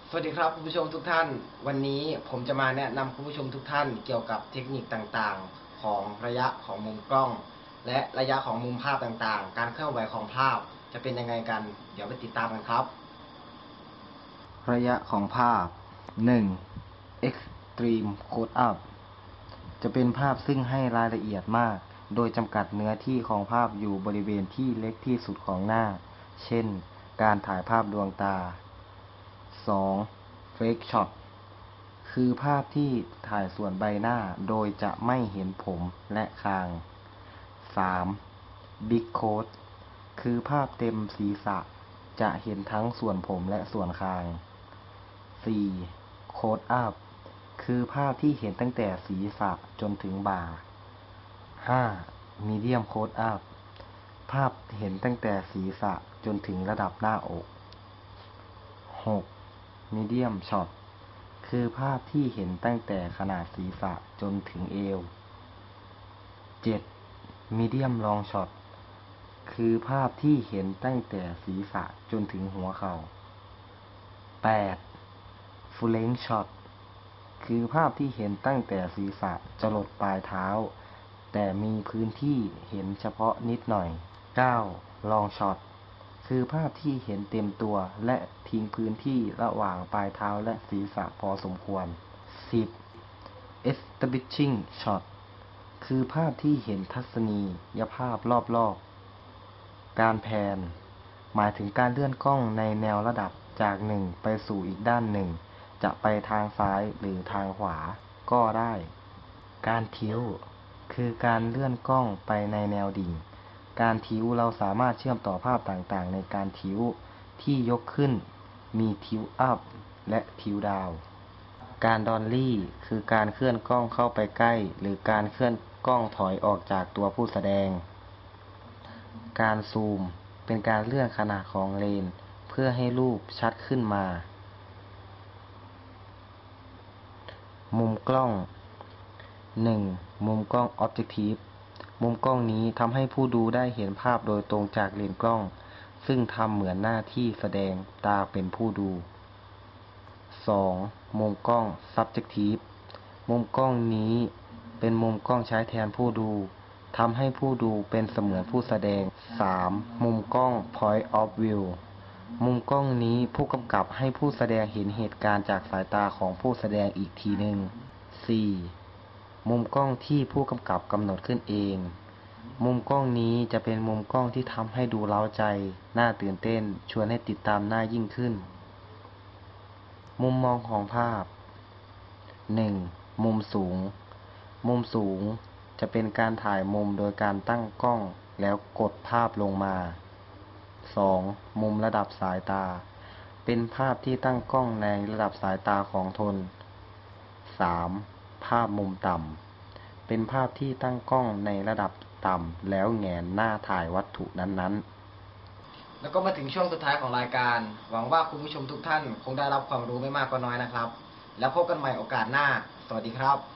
สวัสดีครับคุณผู้ชมทุกท่านวันนี้ผมจะมาแนะนำคุณผู้ชมทุกท่านเกี่ยวกับเทคนิคต่างๆของระยะของมุมกล้องและระยะของมุมภาพต่างๆการเคลื่อนไหวของภาพจะเป็นยังไงกันเดี๋ยวไปติดตามกันครับระยะของภาพ 1. Extreme Close Up จะเป็นภาพซึ่งให้รายละเอียดมากโดยจำกัดเนื้อที่ของภาพอยู่บริเวณที่เล็กที่สุดของหน้าเช่นการถ่ายภาพดวงตา 2. Fake Shot คือภาพที่ถ่ายส่วนใบหน้าโดยจะไม่เห็นผมและคาง 3. Big Close คือภาพเต็มศีรษะจะเห็นทั้งส่วนผมและส่วนคาง 4. Close Up คือภาพที่เห็นตั้งแต่ศีรษะจนถึงบ่า 5. Medium Close Up ภาพเห็นตั้งแต่ศีรษะจนถึงระดับหน้าอก 6. Medium Shot คือภาพที่เห็นตั้งแต่ขนาดศีรษะจนถึงเอว 7. Medium Long Shot คือภาพที่เห็นตั้งแต่ศีรษะจนถึงหัวเข่า 8. Full Length Shot คือภาพที่เห็นตั้งแต่ศีรษะจรดปลายเท้าแต่มีพื้นที่เห็นเฉพาะนิดหน่อย 9. Long Shot คือภาพที่เห็นเต็มตัวและทิ้งพื้นที่ระหว่างปลายเท้าและศีรษะพอสมควร 10. Establishing Shot คือภาพที่เห็นทัศนียภาพรอบๆการแพนหมายถึงการเลื่อนกล้องในแนวระดับจากหนึ่งไปสู่อีกด้านหนึ่งจะไปทางซ้ายหรือทางขวาก็ได้การทิลต์คือการเลื่อนกล้องไปในแนวดิ่งการทิลต์เราสามารถเชื่อมต่อภาพต่างๆในการทิลต์ที่ยกขึ้นมีทิลต์อัพและทิลต์ดาวน์การดอลลี่คือการเคลื่อนกล้องเข้าไปใกล้หรือการเคลื่อนกล้องถอยออกจากตัวผู้แสดงการซูมเป็นการเลื่อนขนาดของเลนส์เพื่อให้รูปชัดขึ้นมามุมกล้อง 1. มุมกล้อง Objective มุมกล้องนี้ทำให้ผู้ดูได้เห็นภาพโดยตรงจากเลนส์กล้องซึ่งทำเหมือนหน้าที่แสดงตาเป็นผู้ดู 2. มุมกล้อง Subjective มุมกล้องนี้เป็นมุมกล้องใช้แทนผู้ดูทำให้ผู้ดูเป็นเสมือนผู้แสดง 3. มุมกล้อง Point of View มุมกล้องนี้ผู้กำกับให้ผู้แสดงเห็นเหตุการณ์จากสายตาของผู้แสดงอีกทีหนึ่ง 4. มุมกล้องที่ผู้กำกับกำหนดขึ้นเองมุมกล้องนี้จะเป็นมุมกล้องที่ทำให้ดูเร้าใจน่าตื่นเต้นชวนให้ติดตามน่ายิ่งขึ้นมุมมองของภาพ 1. มุมสูงมุมสูงจะเป็นการถ่ายมุมโดยการตั้งกล้องแล้วกดภาพลงมา 2. มุมระดับสายตาเป็นภาพที่ตั้งกล้องในระดับสายตาของตน 3. ภาพมุมต่ำเป็นภาพที่ตั้งกล้องในระดับต่ำแล้วแหงนหน้าถ่ายวัตถุนั้นๆแล้วก็มาถึงช่วงสุดท้ายของรายการหวังว่าคุณผู้ชมทุกท่านคงได้รับความรู้ไม่มากก็น้อยนะครับแล้วพบกันใหม่โอกาสหน้าสวัสดีครับ